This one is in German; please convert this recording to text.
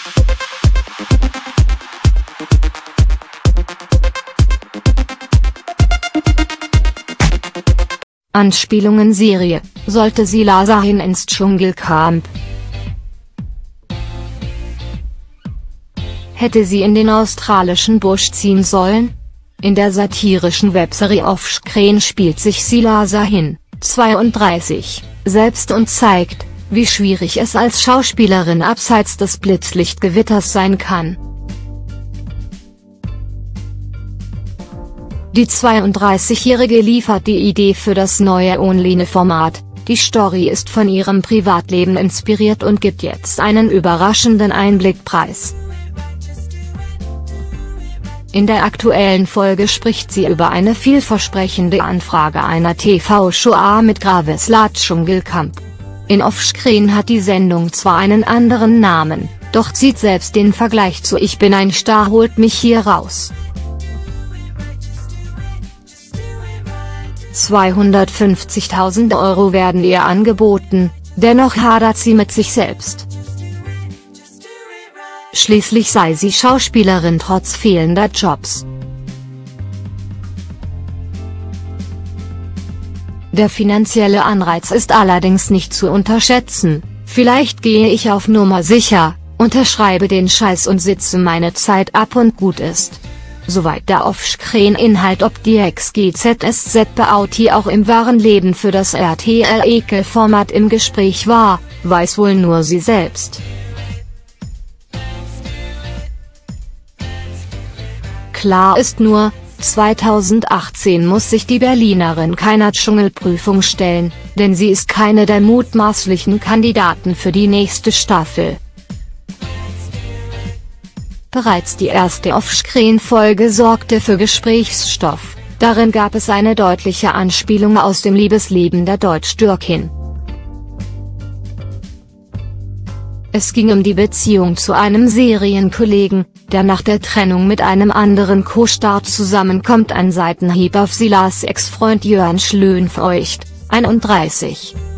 Anspielungen Serie: Sollte Sila Sahin ins Dschungelcamp? Hätte sie in den australischen Busch ziehen sollen? In der satirischen Webserie Offscreen spielt sich Sila Sahin, 32, selbst und zeigt, wie schwierig es als Schauspielerin abseits des Blitzlichtgewitters sein kann. Die 32-Jährige liefert die Idee für das neue Online-Format, die Story ist von ihrem Privatleben inspiriert und gibt jetzt einen überraschenden Einblick preis. In der aktuellen Folge spricht sie über eine vielversprechende Anfrage einer TV-Show mit Gravesla Dschungelcamp. In Offscreen hat die Sendung zwar einen anderen Namen, doch zieht selbst den Vergleich zu Ich bin ein Star holt mich hier raus. 250.000 € werden ihr angeboten, dennoch hadert sie mit sich selbst. Schließlich sei sie Schauspielerin trotz fehlender Jobs. Der finanzielle Anreiz ist allerdings nicht zu unterschätzen: Vielleicht gehe ich auf Nummer sicher, unterschreibe den Scheiß und sitze meine Zeit ab und gut ist. Soweit der Offscreen-Inhalt. Ob die Ex-GZSZ-Beauty auch im wahren Leben für das RTL-Ekel-Format im Gespräch war, weiß wohl nur sie selbst. Klar ist nur, 2018 muss sich die Berlinerin keiner Dschungelprüfung stellen, denn sie ist keine der mutmaßlichen Kandidaten für die nächste Staffel. Bereits die erste Offscreen-Folge sorgte für Gesprächsstoff, darin gab es eine deutliche Anspielung aus dem Liebesleben der Deutsch-Türkin. Es ging um die Beziehung zu einem Serienkollegen, der nach der Trennung mit einem anderen Co-Star zusammenkommt. Ein Seitenhieb auf Silas Ex-Freund Jörn Schlönfeucht, 31.